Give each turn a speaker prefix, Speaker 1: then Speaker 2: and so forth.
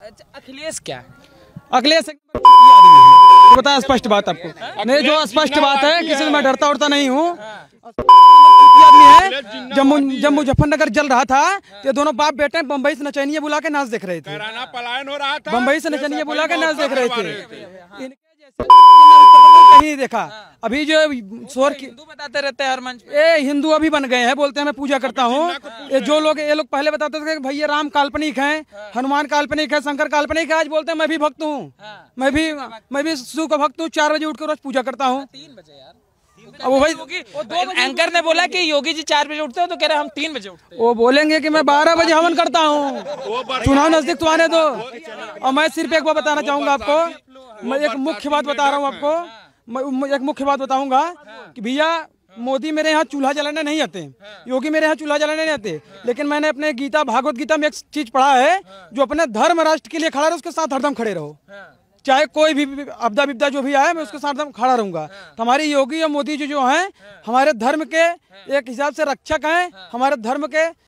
Speaker 1: अच्छा, अखिलेश क्या है?
Speaker 2: अखिलेश आदमी है, बता स्पष्ट बात आपको। नहीं, जो स्पष्ट बात है, किसी से मैं डरता उड़ता नहीं हूँ। आदमी है। जब मुजफ्फरनगर जल रहा था तो दोनों बाप बेटे बम्बई से नचनिया बुला के नाच देख रहे थे।
Speaker 3: पलायन हो रहा था,
Speaker 2: बम्बई से नचनिया बुला के नाच देख रहे थे। इनके जैसे कहीं देखा। अभी जो शोर की
Speaker 1: हिंदू बताते रहते हैं हर मंच पे।
Speaker 2: ए हिंदू अभी बन गए हैं, बोलते हैं मैं पूजा करता हूँ। ये लोग पहले बताते थे कि भैया राम काल्पनिक हैं, हनुमान काल्पनिक है, शंकर काल्पनिक है। आज बोलते हैं मैं भी भक्त हूँ, मैं भी शिव का भक्त हूँ। 4 बजे उठ कर रोज पूजा करता हूँ।
Speaker 1: 3 बजे यार।
Speaker 2: अब वो भाई
Speaker 1: एंकर ने बोला कि योगी जी 4 बजे उठते हो, तो कह रहे हम 3 बजे उठते हैं।
Speaker 2: वो बोलेंगे कि मैं 12 बजे हवन करता हूँ। चुनाव नजदीक तो आने दो। और मैं सिर्फ एक बात बताना चाहूंगा आपको। मैं एक मुख्य बात बता रहा हूँ आपको। मैं एक मुख्य बात बताऊंगा कि भैया मोदी मेरे यहाँ चूल्हा जलाने नहीं आते, योगी मेरे यहाँ चूल्हा जलाने नहीं आते। लेकिन मैंने अपने भागवत गीता में एक चीज पढ़ा है, जो अपने धर्म राष्ट्र के लिए खड़ा रहे, उसके साथ हरदम खड़े रहो। चाहे कोई भी आपदा विपदा जो भी आए, मैं उसके साथ एकदम खड़ा रहूंगा। तो हमारी योगी और मोदी जी जो हैं, हमारे धर्म के एक हिसाब से रक्षक हैं, हमारे धर्म के